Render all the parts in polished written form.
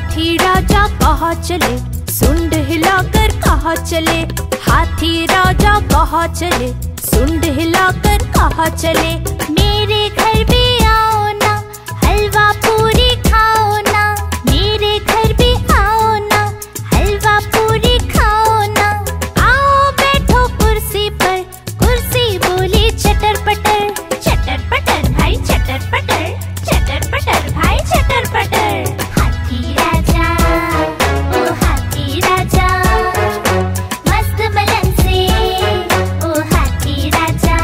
हाथी राजा कहाँ चले, सुंड हिलाकर कहाँ चले। हाथी राजा कहाँ चले, सुंड हिलाकर कहाँ चले। मेरे घर भी आओ ना, हलवा पूरी खाओ ना। मेरे घर भी आओ ना, हलवा पूरी खाओ ना। आओ बैठो कुर्सी पर, कुर्सी बोली चटर पटर। चटर पटर भाई चटर पटर, चटर पटर भाई चटर पटर। हाथी राजा ओ हाथी राजा, मस्त बलन से ओ हाथी राजा।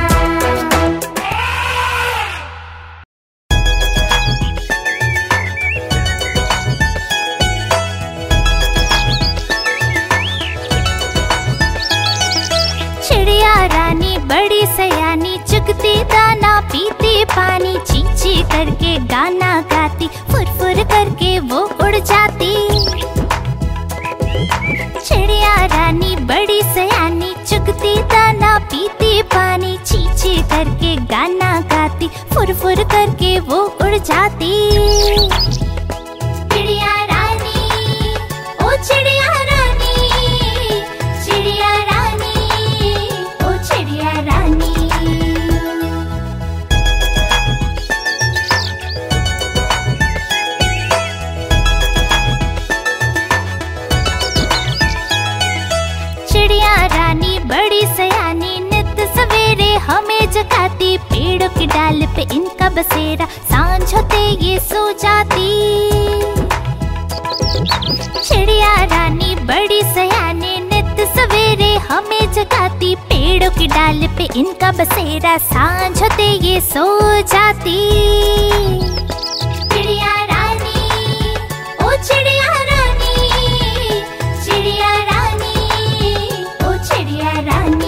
चिड़िया रानी बड़ी सयानी, चुगती दाना पीती पानी। ची ची करके गाना गाती, फुर फुर करके वो उड़ जाती। चिड़िया रानी बड़ी सयानी, चुगती दाना पीती पानी। ची ची करके गाना गाती, फुर फुर करके वो उड़ जाती। चिड़िया रानी ओ चिड़िया रानी, चिड़िया रानी ओ चिड़िया रानी। चिड़िया रानी बड़ी सयानी, नित सवेरे हमें जगाती। पेड़ों की डाल पे इनका बसेरा, सांझ होते ये सो जाती। चिड़िया रानी बड़ी सयानी, नित सवेरे हमें जगाती। पेड़ों की डाल पे इनका बसेरा, सांझ होते ये सो जाती। चिड़िया रानी ओ चिड़िया रानी, चिड़िया रानी ओ चिड़िया रानी।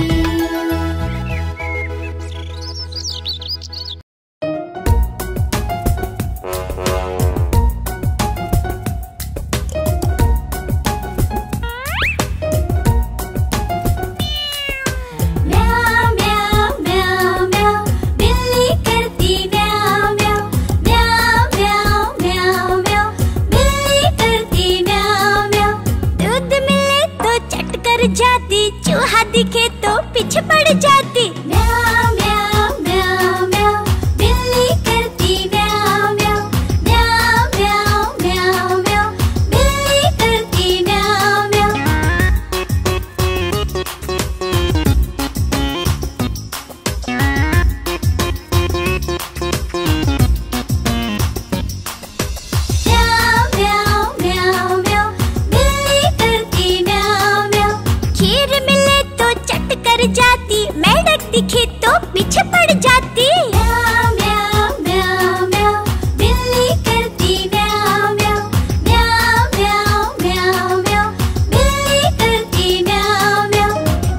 म्याऊ म्याऊ म्याऊ म्याऊ, बिल्ली करती म्याऊ म्याऊ। म्याऊ म्याऊ म्याऊ म्याऊ, बिल्ली करती म्याऊ म्याऊ। दूध मिले तो चट कर जाती, चूहा दिखे तो पीछे पड़ जाती। म्याऊ म्याऊ म्याऊ म्याऊ, बिल्ली करती म्याऊ म्याऊ। म्याऊ म्याऊ म्याऊ म्याऊ, बिल्ली करती म्याऊ म्याऊ। म्याऊ म्याऊ म्याऊ म्याऊ, बिल्ली करती म्याऊ म्याऊ। खीर मिले तो चट कर जाती, मेंढक दिखे तो पीछे पड़ जाती। म्याऊ म्याऊ म्याऊ म्याऊ, बिल्ली करती म्याऊ म्याऊ। म्याऊ म्याऊ म्याऊ म्याऊ, बिल्ली करती म्याऊ म्याऊ।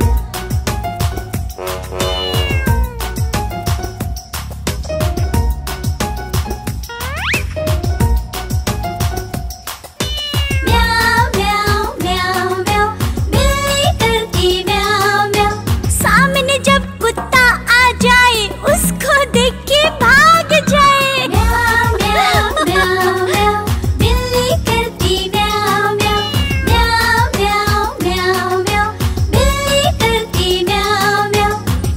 म्याऊ म्याऊ म्याऊ म्याऊ, बिल्ली करती म्याऊ म्याऊ। सामने जब कुत्ता आ जाए, उसको देख के भाग जाए। म्याऊ म्याऊ म्याऊ म्याऊ, बिल्ली करती म्याऊ म्याऊ। म्याऊ म्याऊ म्याऊ म्याऊ, बिल्ली करती म्याऊ म्याऊ।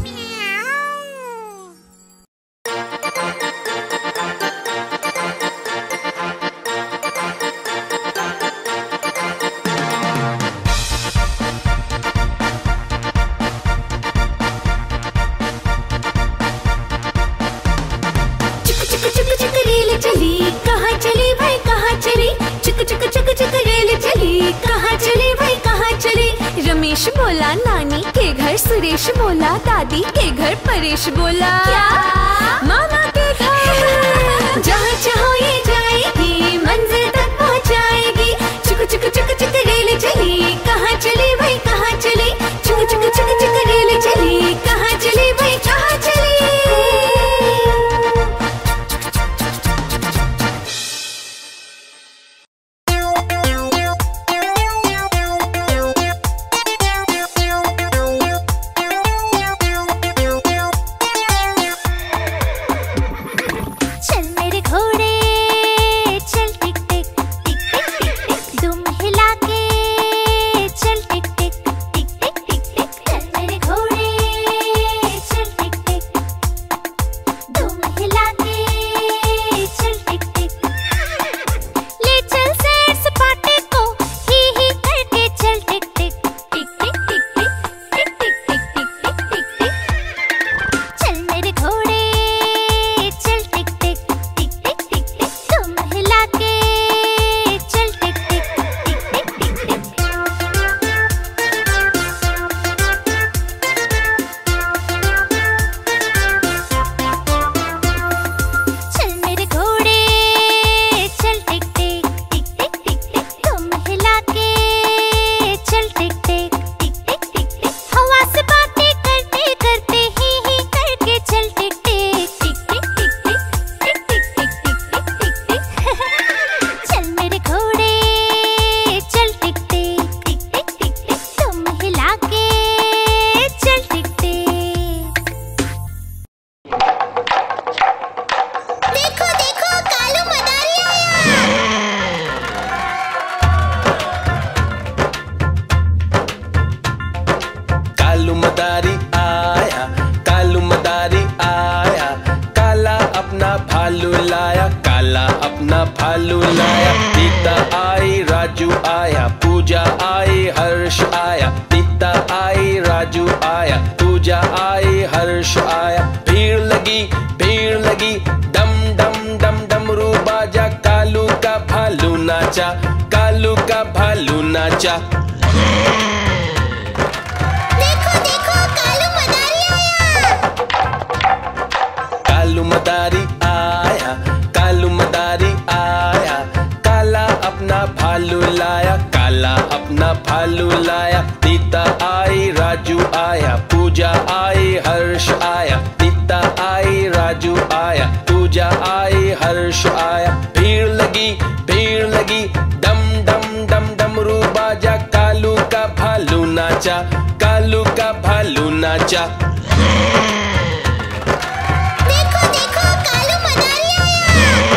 चुक चुक चुक चुक रेल चली, कहाँ चली भाई कहाँ चली। चुक चुक चुक चुक रेल चली, कहाँ चली भाई कहाँ चली। रमेश बोला नानी के घर, सुरेश बोला दादी के घर, परेश बोला क्या मामा के घर। जहाँ चाहो ये जाएगी, मंजिल तक पहुँचाएगी। चुक चुक चुक चुक रेल चली, कहाँ चली भाई कहाँ चली। चुक चुक चुक चुक रेल चली, कहाँ चली भाई कहाँ चली। पूजा आई हर्ष आया, नीता आई राजू आया, पूजा आई हर्ष आया। भीड़ लगी डम डम डम डमरू बाजा, कालू का भालू नाचा, कालू का भालू नाचा। देखो देखो कालू मदारी आया। कालू मदारी आया, कालू मदारी आया, काला अपना भालू लाया, काला अपना भालू लाया। नीता आई राजू आया, पूजा आई हर्ष आया, नीता आई राजू आया, पूजा आई हर्ष आया। भीड़ लगी डम डम डम डमरू बाजा, कालू का भालू नाचा, कालू का भालू नाचा। देखो देखो कालू मदारी आया।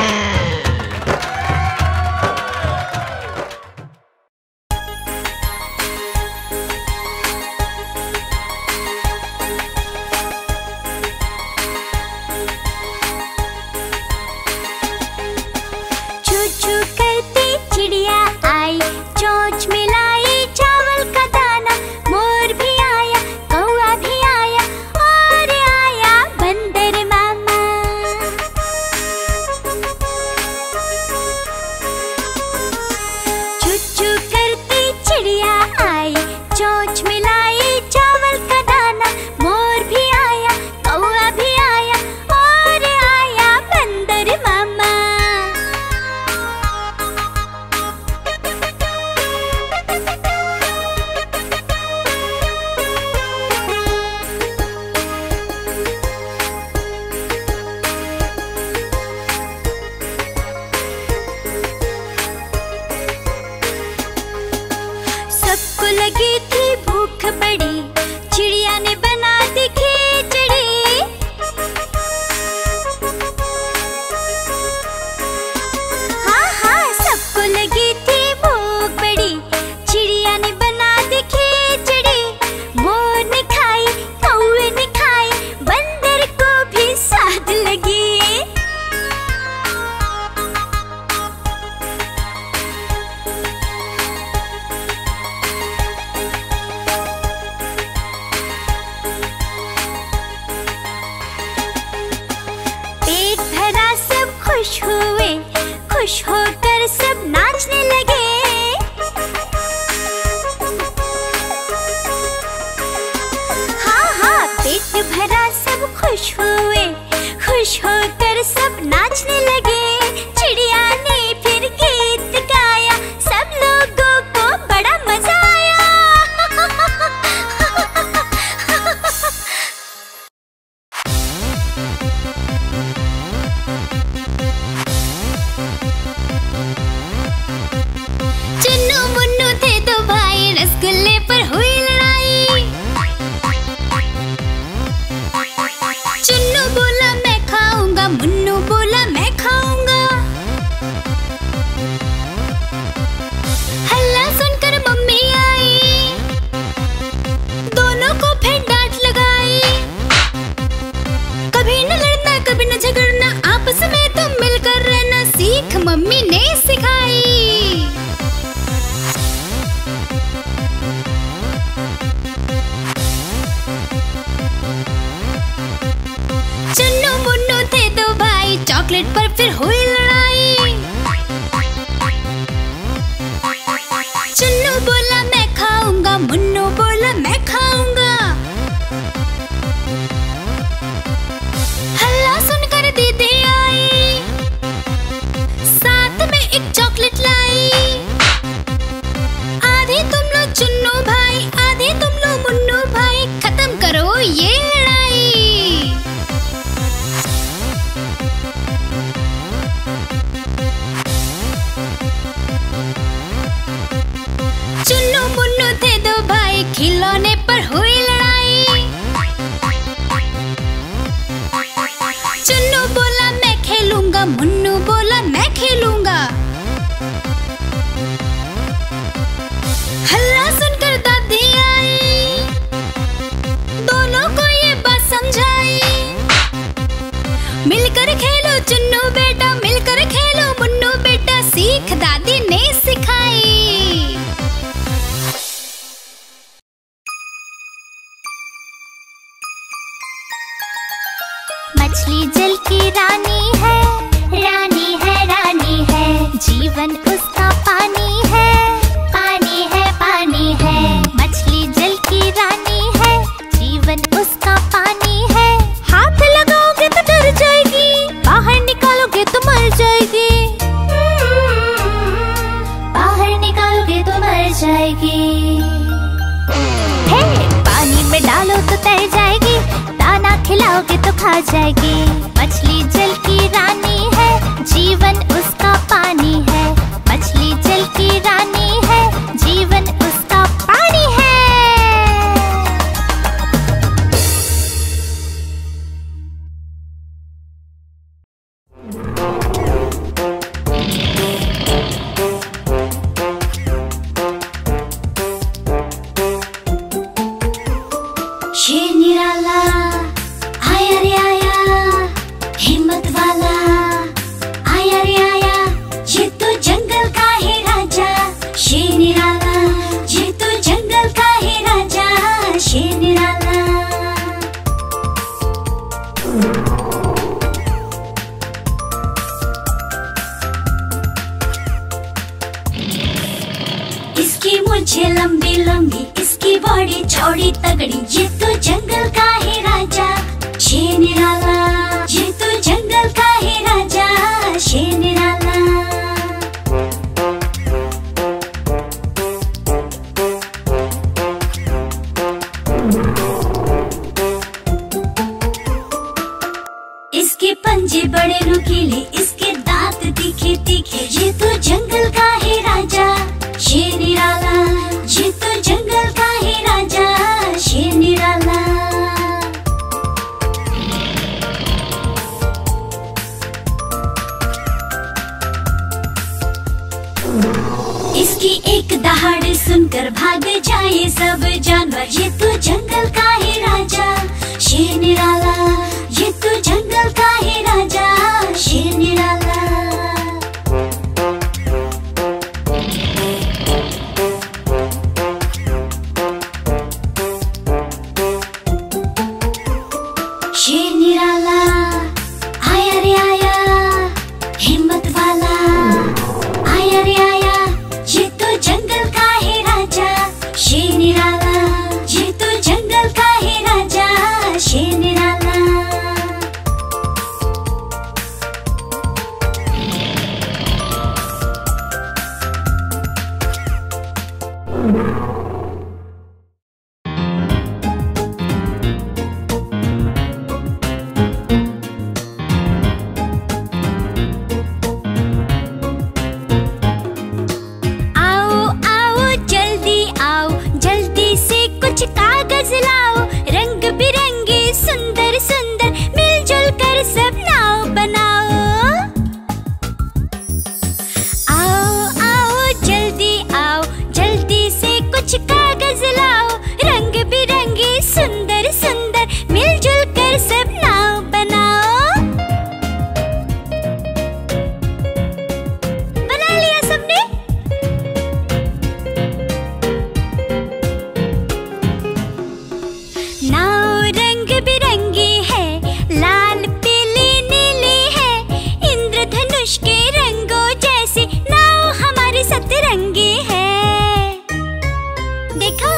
छू छू करती चिड़िया आई, चोंच मिलाई चावल का दाना। मोर भी आया, कौआ भी आया, और आया बंदर मामा। छू छू करती चिड़िया आई, चोंच मिलाई चावल का दाना। मोर भी आया, कौआ भी आया, और आया बंदर मामा। सबको लगी थी भूख बड़ी, चिड़िया ने बना दी खिचड़ी। हाँ हाँ सबको लगी थी भूख बड़ी, चिड़िया ने बना दी खिचड़ी। मोर ने खाई, कौवे ने खाई, बंदर को भी स्वाद लगी। पेट भरा सब खुश हुए, खुश होकर सब नाचने लगे। हाँ हाँ पेट भरा सब खुश हुए, खुश होकर सब नाचने लगे। चिड़िया ने फिर गीत गाया, सब लोगों को बड़ा मजा आया। चुन्नू मुन्नू थे दो भाई, रसगुल्ले पर हुई लड़ाई। चुन्नू बोला मैं खाऊंगा, मुन्नू बोला मैं खाऊंगा। हल्ला सुनकर मम्मी आई, दोनों को फिर डांट लगाई। कभी न लड़ना कभी न झगड़ना, आपस में तुम मिलकर रहना, सीख मम्मी ने सिखाई। चुन्नू मुन्नू थे दो भाई, चॉकलेट पर फिर हुई लड़ाई। चुन्नू बोला मैं खाऊंगा, मुन्नू बोला मैं खाऊंगा। हल्ला सुनकर दीदी आई, साथ में एक चॉकलेट लाई। आधे तुम लो चुन्नू भाई, आधे तुम लो मुन्नू भाई, खत्म करो ये लड़ाई। चुन्नू मुन्नू थे दो भाई, खिलौने पर हुई लड़ाई। चुन्नू बोला मैं खेलूंगा, मुन्नू बोला मैं खेलूंगा। हल्ला सुनकर दादी आई, दोनों को ये बात समझाई। मिलकर खेलो चुन्नू बेटा, मिलकर खेलो मुन्नू बेटा, सीख दादी ने सिखाई। जाएगी। हे पानी में डालो तो तैर जाएगी, दाना खिलाओगे तो खा जाएगी। मछली जल की रानी है, जीवन उसका पानी है। मछली जल की रानी है, जीवन उसका पानी है। शेर निराला आया रे आया, हिम्मत वाला आया रे आया, ये तो जंगल का है राजा। शेर निराला ये तो जंगल का है राजा। शेर निराला इसकी मूंछें लंबी लंबी, इसकी बॉडी चौड़ी तगड़ी, ये तो जंगल का है राजा। शेर निराला ये तो जंगल का है राजा। शेर निराला इसके पंजे बड़े नुकीले, इसके दांत तीखे तीखे, ये तो जंगल का है राजा। शेर निराला ये तो जंगल का है राजा। शेर निराला इसकी एक दहाड़ सुनकर भाग जाए सब जानवर, ये तो जंगल का है राजा। शेर निराला ये तो जंगल का है राजा। शेर निराला शेर निराला आया रे आया, हिम्मत वाला आया रे आया, ये तो जंगल का है राजा। शेर निराला ये तो जंगल का है राजा। शेर निराला कागज लाओ, रंग बिरंगे सुंदर सुंदर, मिलजुल कर सब नाव बनाओ। आओ आओ जल्दी आओ, जल्दी से कुछ कागज लाओ, रंग बिरंगे सुंदर सुंदर, मिलजुल कर सब नाव बनाओ। बना लिया सबने? नाव रंग बिरंगी है, लाल पीली नीली है, इंद्रधनुष के रंगों जैसी नाव हमारी सतरंगी है। देखा?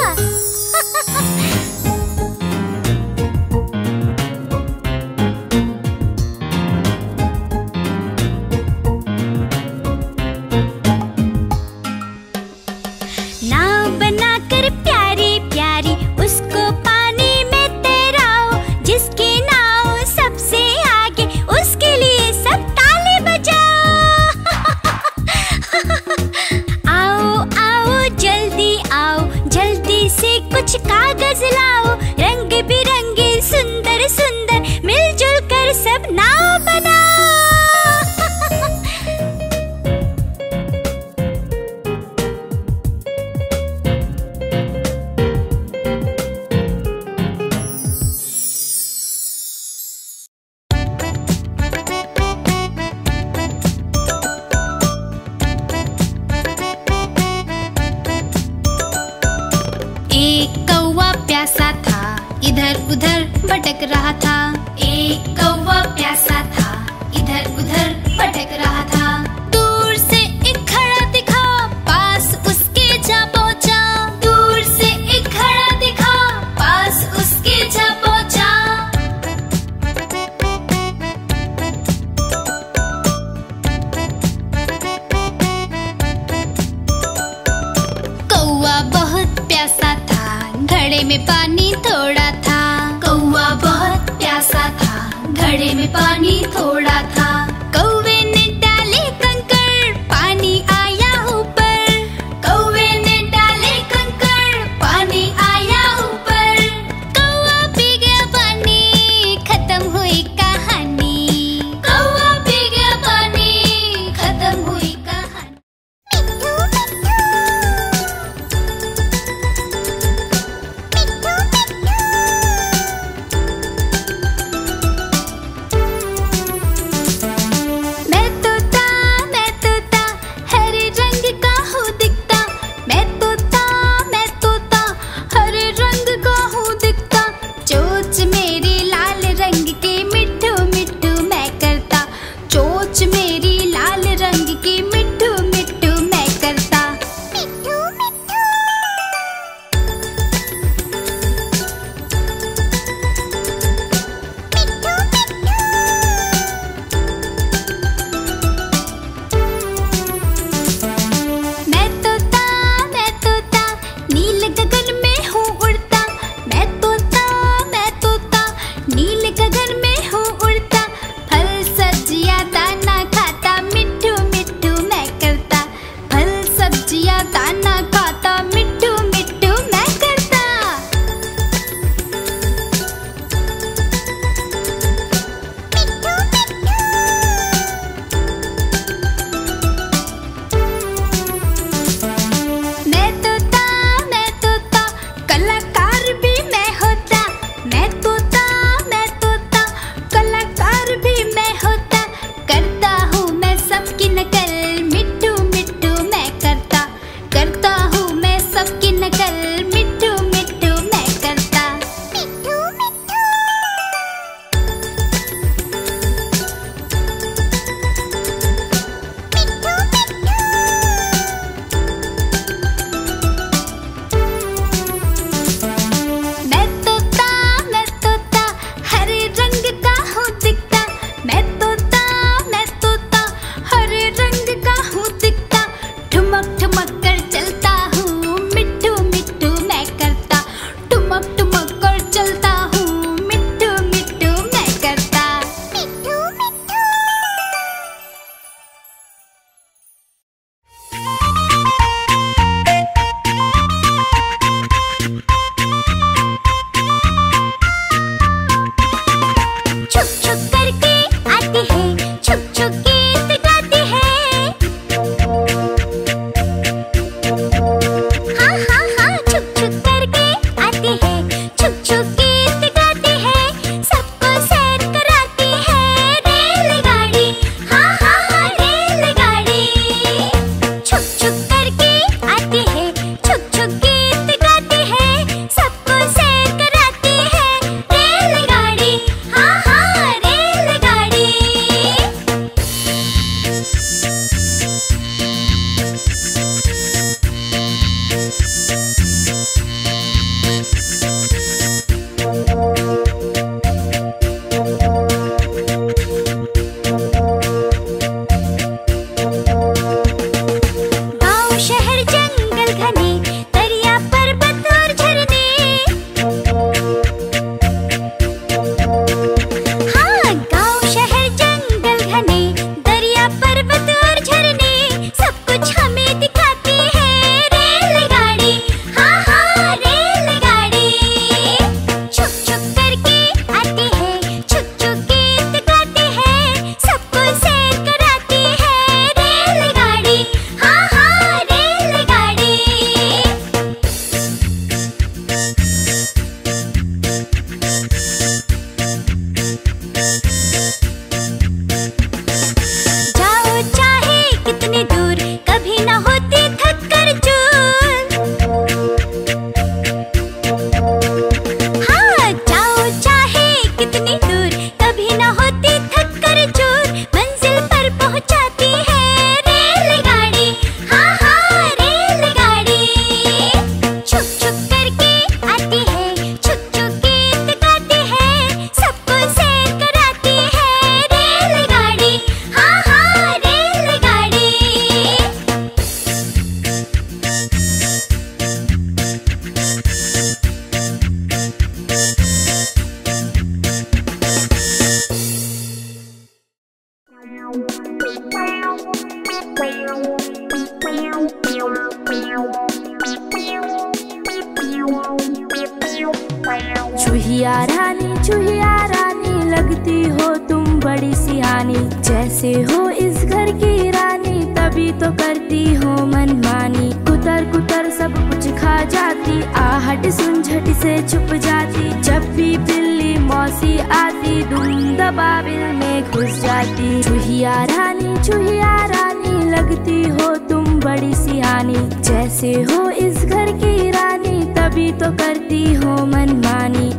नाव बनाकर प्यारी प्यारी उसको पानी में तैराओ, जिसकी नाव सबसे आगे उसके लिए सब ताली बजाओ। आओ आओ जल्दी आओ, जल्दी से कुछ कागज लाओ, रंग बिरंगे सुंदर सुंदर, मिलजुल कर सब नाव बनाओ। एक कौवा प्यासा था, इधर उधर भटक रहा था। एक कौवा प्यासा था, इधर उधर भटक रहा था। दूर से एक घड़ा दिखा, पास उसके जा पहुंचा। दूर से एक घड़ा दिखा, पास उसके जा पहुंचा। कौवा में पानी थोड़ा था। कौवा बहुत प्यासा था, घड़े में पानी थोड़ा था। कौवे ने डाले कंकड़, पानी आया ऊपर। कौवे ने डाले कंकड़, पानी आया ऊपर। कौवा पी गया पानी, खत्म हुई कहानी। कौवा पी गया पानी, खत्म हुई कहानी। चूहिया रानी लगती हो तुम बड़ी सियानी, जैसे हो इस घर की रानी तभी तो करती हो मनमानी। कुतर कुतर सब कुछ खा जाती, आहट सुन झट से छुप जाती। जब भी बिल्ली मौसी आती दुम दबाबिल में घुस जाती। चूहिया रानी लगती हो तुम बड़ी सियानी, जैसे हो इस घर की रानी तभी तो करती हो मनमानी।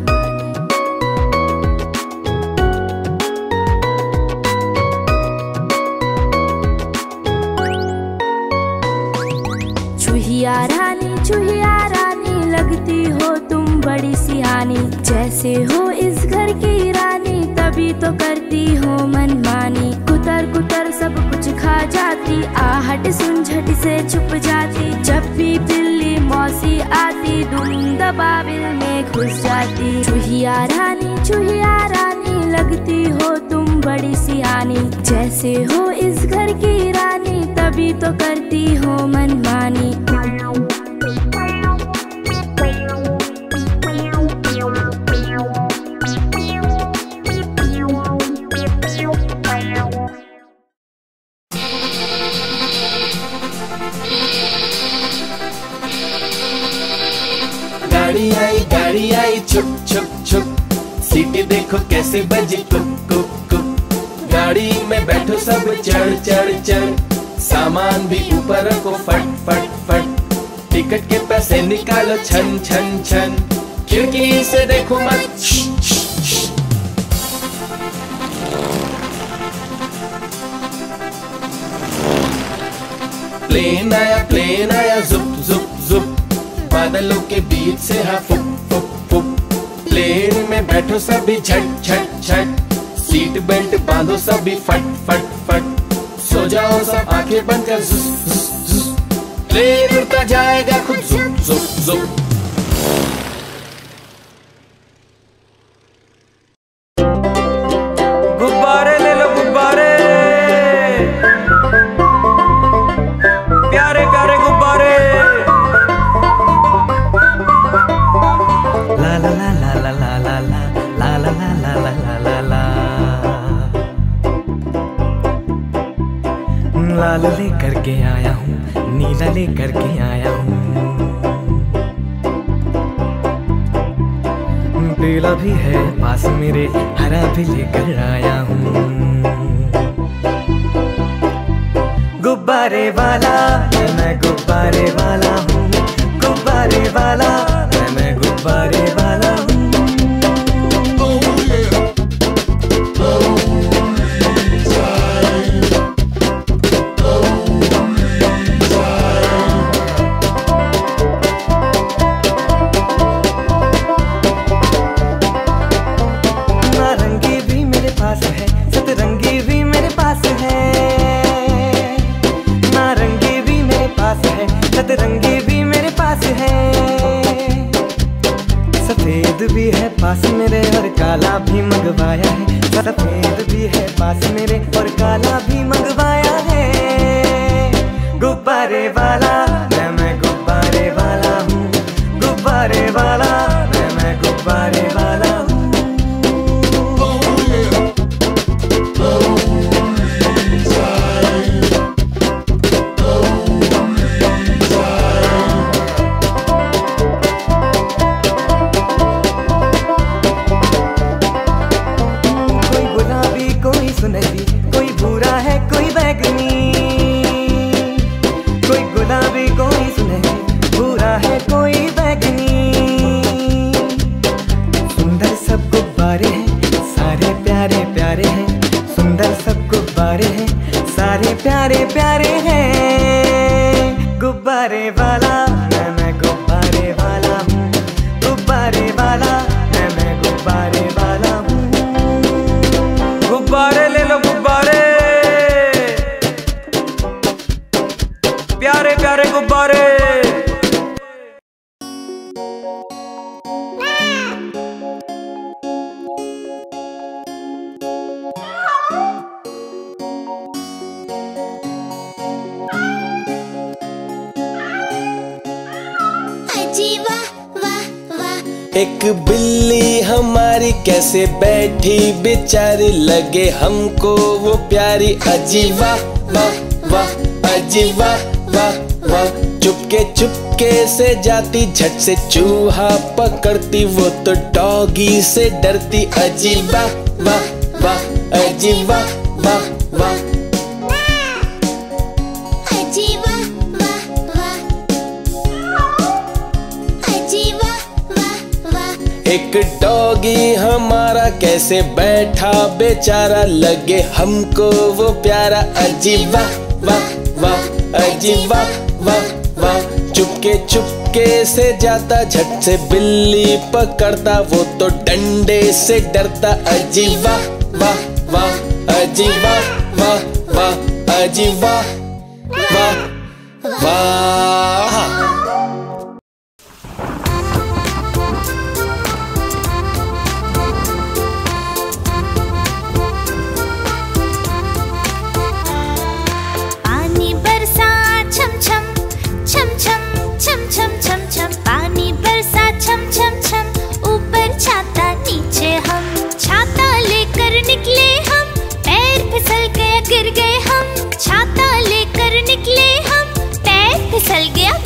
चूहिया रानी लगती हो तुम बड़ी सियानी, जैसे हो इस घर की रानी तभी तो करती हो मनमानी। कुतर कुतर सब कुछ खा जाती, आहट सुन झट से छुप जाती। जब भी बिल्ली मौसी आती दुम दबाबिल में घुस जाती। चूहिया रानी लगती हो तुम बड़ी सियानी, जैसे हो इस घर की रानी तभी तो करती हो मनमानी। गाड़ी आई छुप छुप छुप, सीटी देखो कैसे बजी कुक कुक कुक। गाड़ी में बैठो सब चढ़ चढ़ चढ़, सामान भी ऊपर रखो फट फट फट। टिकट के पैसे निकालो छन छन छन, खिड़की से देखो मत। प्लेन आया जुप जुप जुप, बादलों के बीच से हा फुक फुक फुक। प्लेन में बैठो सभी झट झट झट, सीट बेल्ट बांधो सभी फट फट फट। सो जाओ सब आंखें बंद कर जुस जुस जुस, प्लेन उड़ता जाएगा खुद जुप जुप जुप। गुब्बारे ले लो गुब्बारे, प्यारे प्यारे गुब्बारे। ला ला ला ला ला ला ला ला ला ला ला ला ला ला। लाल लेकर के आया हूँ, नीला लेकर के आया हूँ, पीला भी है पास मेरे, हरा भी लेकर आया हूँ। गुब्बारे वाला मैं गुब्बारे वाला हूँ, गुब्बारे वाला मैं गुब्बारे वाला हूँ। नारंगी भी मेरे पास है, सतरंगी भी मेरे पास है। नारंगी भी मेरे पास है, सतरंगी भी मेरे पास है। सफेद भी है पास मेरे और काला भी मंगवाया है। सफेद भी है पास मेरे और काला भी मंगवाया है। गुब्बारे वाला मैं गुब्बारे वाला हूँ, गुब्बारे वाला मैं गुब्बारे वाला हूँ। सुनहरी कोई भूरा है कोई बैगनी, कोई गुलाबी कोई सुनहरी, भूरा है कोई बैगनी। सुंदर सब गुब्बारे हैं सारे प्यारे प्यारे हैं, सुंदर सब गुब्बारे हैं सारे प्यारे प्यारे हैं। गुब्बारे वाला मैं गुब्बारे वाला हूँ, गुब्बारे वाला मैं गुब्बारे वाला हूँ। गुब्बारे ले लो गुब्बारे, प्यारे प्यारे गुब्बारे। एक बिल्ली हमारी कैसे बैठी बेचारी, लगे हमको वो प्यारी। अजी वाह वाह वाह, अजी वाह वाह वाह। चुपके चुपके से जाती, झट से चूहा पकड़ती, वो तो डॉगी से डरती। अजी वाह वाह वाह, अजी वाह वाह वाह, अजी वाह वाह वाह, अजी वाह वाह वाह। एक डॉगी हमारा कैसे बैठा बेचारा, लगे हमको वो प्यारा। अजी वाह वाह वाह, अजी वाह वाह वाह। चुपके चुपके से जाता, झट से बिल्ली पकड़ता, वो तो डंडे से डरता। अजी वाह वाह वाह, अजी वाह वाह वाह, अजी वाह वाह वाह। पानी बरसा छम छम छम छम छम छम छम छम, पानी बरसा छम छम छम, ऊपर छाता नीचे हम। छाता लेकर निकले हम, पैर फिसल गया गिर गए हम। छाता लेकर निकले हम, पैर फिसल गया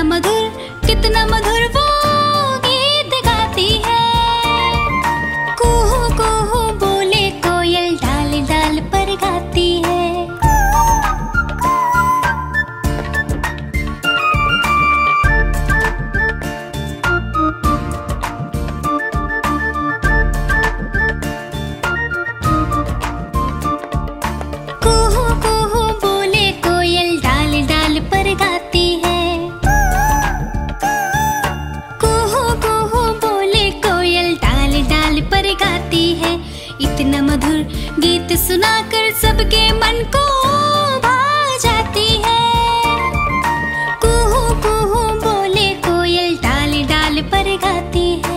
मधुर वो गीत गाती है। कुहू कुहू बोले कोयल डाल डाल पर गाती है। कुहू कुहू बोले कोयल डाल डाल पर गाती है। कुहू कुहू बोले कोयल डाल डाल पर गाती है। इतना मधुर गीत सुनाकर सबके मन को भा जाती है। कुहू कुहू बोले कोयल डाल डाल पर गाती है।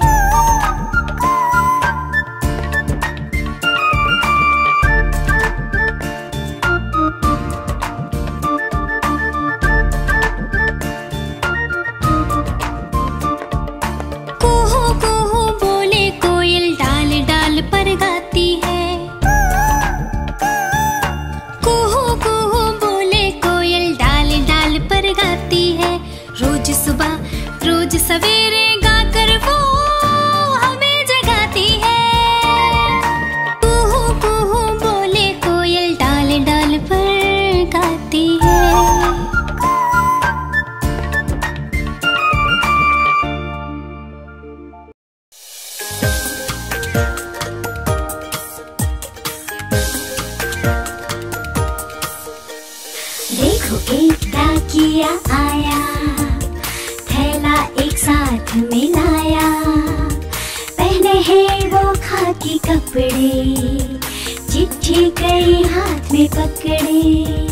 कुहू कुहू बोले कोयल डाल डाल पर गाती है। कुहू कुहू बोले कोयल डाल डाल पर गाती है। रोज सुबह रोज सवेरे गाकर वो हमें जगाती है। कुहू कुहू बोले कोयल डाल डाल पर गाती है। देखो एक डाकिया आया, थैला एक साथ मिलाया। पहने हैं वो खाकी कपड़े, चिट्ठी कई हाथ में पकड़े।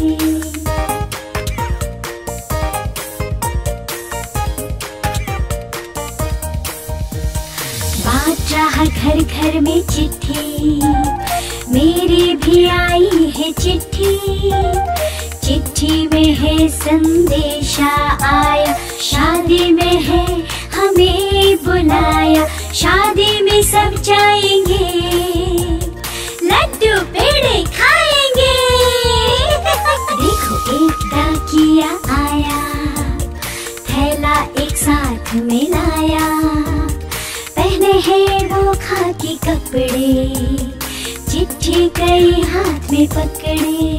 बात रहा घर घर में चिट्ठी, मेरी भी आई है चिट्ठी। चिट्ठी में है संदेशा आया, शादी में है हमें बुलाया। शादी में सब जाएंगे, लड्डू पेड़े खाएंगे। देखो एक डाकिया आया, थैला एक साथ मिलाया। पहने हैं वो खाकी कपड़े, चिट्ठी कई हाथ में पकड़े।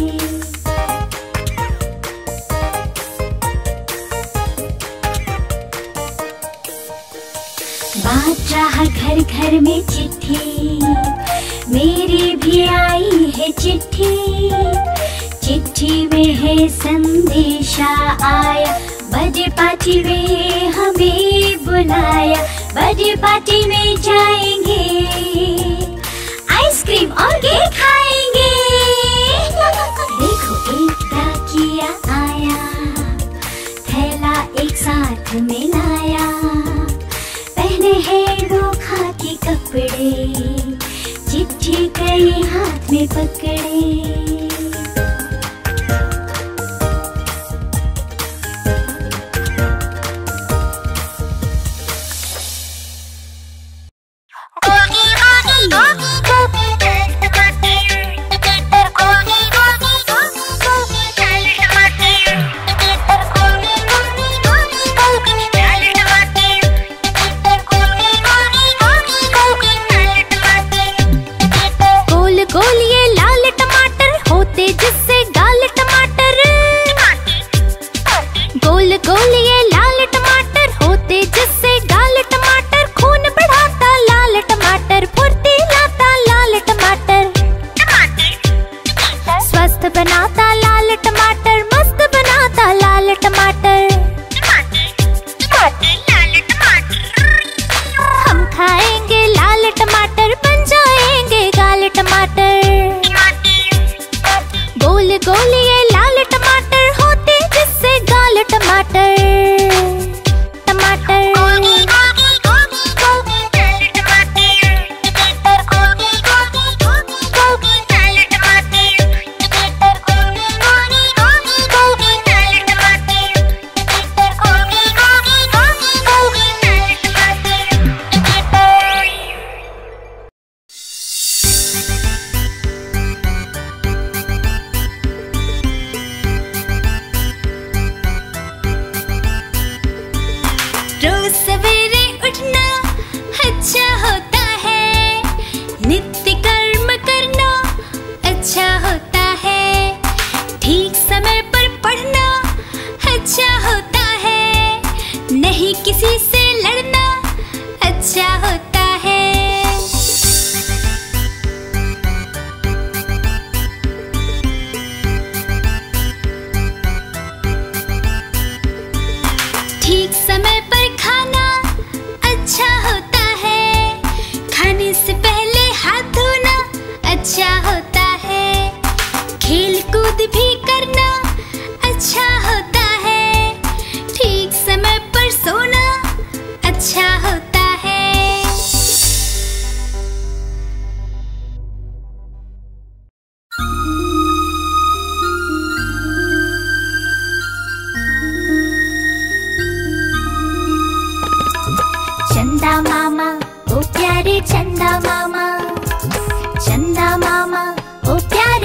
बात रहा घर घर में चिट्ठी, मेरी भी आई है चिट्ठी। चिट्ठी में है संदेशा आया, बर्थडे पार्टी में हमें बुलाया। बर्थडे पार्टी में जाएंगे, आइसक्रीम और केक खाएंगे। देखो एक डाकिया आया, थैला एक साथ मिलाया। पहने हैं वो खाकी कपड़े, चिट्ठी कई हाथ में पकड़े। गोल ये लाल टमाटर होते जिससे गाल टमाटर। गोल गोल ये लाल टमाटर होते जिससे गाल टमाटर। खून बढ़ाता लाल टमाटर, फुर्ती लाता लाल टमाटर। स्वस्थ बनाता लाल टमाटर, मस्त बनाता लाल टमाटर। हम खाएंगे लाल टमाटर, बन जाएंगे गाल टमाटर। गोल गोल ये लाल टमाटर होते जिससे गाल टमाटर। टमाटर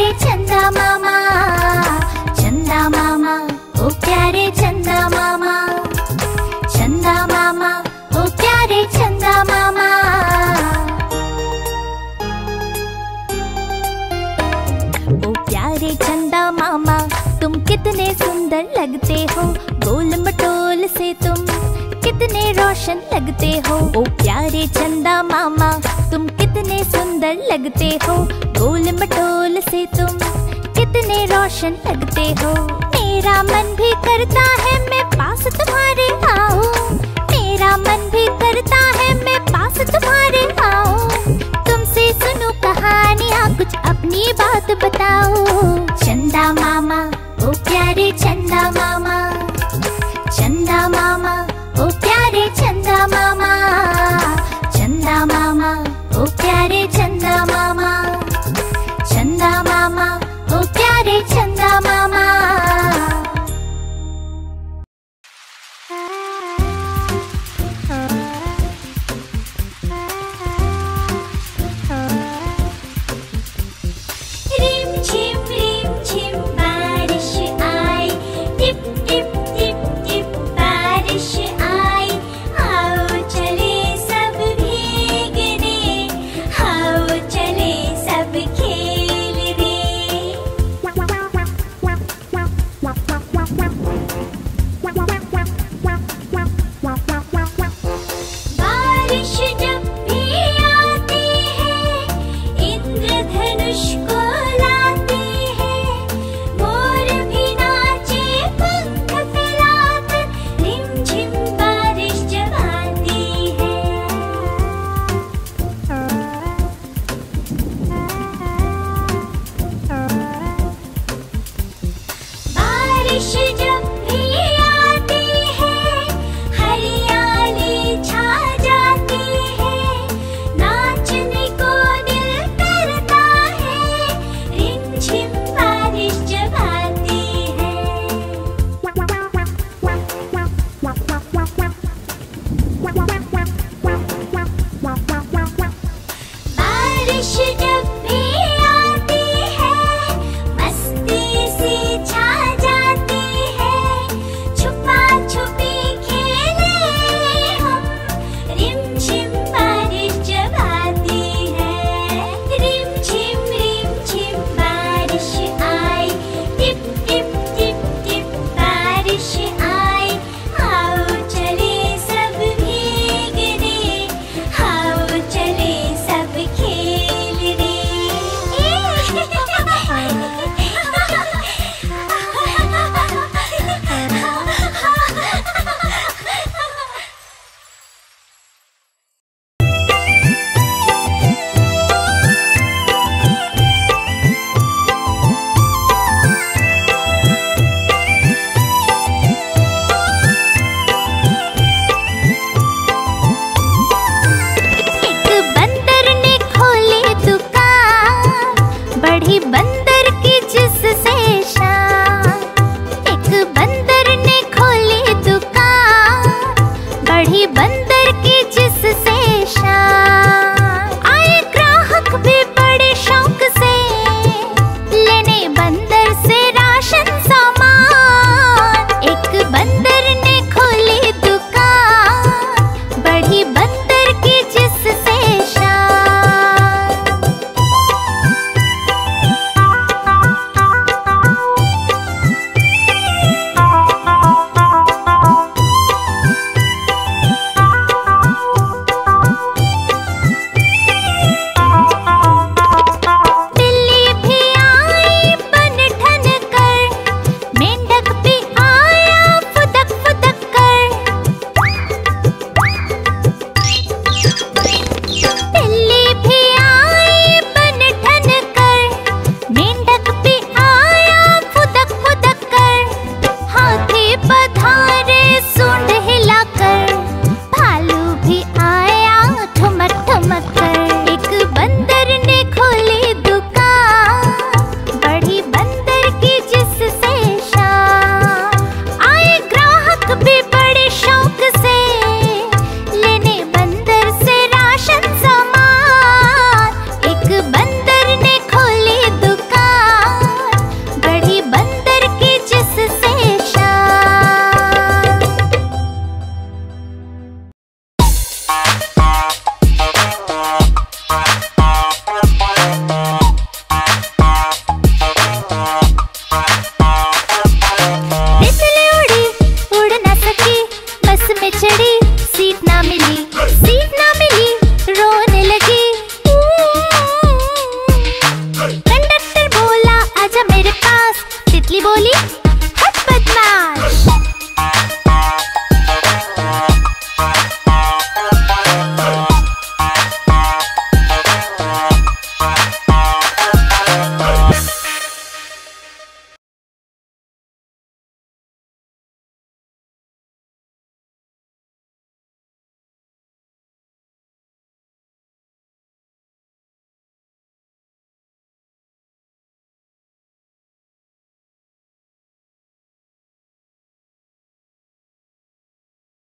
प्यारे चंदा मामा, चंदा मामा, ओ प्यारे चंदा मामा, चंदा मामा, ओ प्यारे चंदा मामा। ओ प्यारे चंदा मामा, तुम कितने सुंदर लगते हो, गोल मटोल से तुम कितने रोशन लगते हो। ओ प्यारे चंदा मामा, तुम कितने सुंदर लगते हो, गोल मटोल से तुम कितने रोशन लगते हो। मेरा मन भी करता है मैं पास तुम्हारे आऊं, मेरा मन भी करता है मैं पास तुम्हारे आऊं। तुमसे सुनूं कहानियाँ, कुछ अपनी बात बताओ। चंदा मामा, ओ प्यारे चंदा मामा, चंदा मामा, ओ प्यारे चंदा मामा, चंदा मामा, ओ प्यारे चंदा मामा, चंदा मामा, ओ प्यारे चंदा मामा। रिम झिम बारिश आई, टिप टिप टिप टिप बारिश आई। आओ चले सब भीगने, आओ चले सब खेलने। बारिश जब भी आती है, इंद्रधनुष को लाती है। मोर भी नाचे पंख फैलाकर, रिमझिम बारिश जब आती है। बारिश जब भी आती है, हरियाली छा जाती है। नाचने को दिल करता है, रिमझिम बारिश जब आती है। बारिश जब भी आती है, मस्ती सी छा जाती है। छुपा छुपी खेले हम, रिमझिम बारिश जब आती है। रिमझिम बारिश आई, टिप टिप टिप टिप बारिश आई। आओ चले सब भीगने, आओ चले सब खेलने। एक बंदर ने खोली दुकान, बड़ी बंदर